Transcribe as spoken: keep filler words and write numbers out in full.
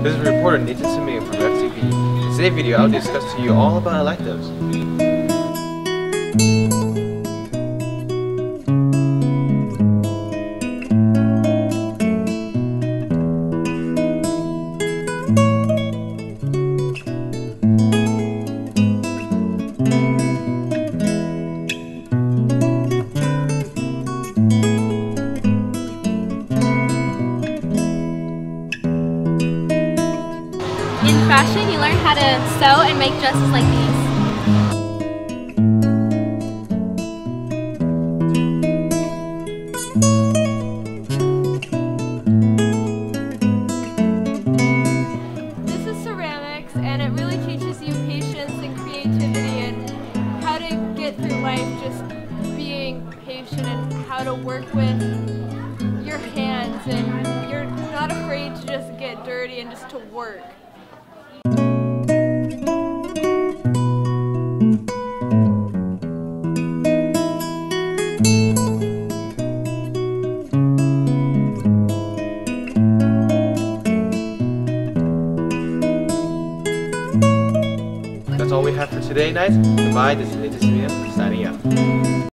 This is reporter Nathan Simeing from F T V. In today's video, I'll discuss to you all about electives. In fashion, you learn how to sew and make dresses like these. This is ceramics, and it really teaches you patience and creativity and how to get through life just being patient and how to work with your hands, and you're not afraid to just get dirty and just to work. That's all we have for today, guys. Goodbye, this is Nathan Simeing signing out.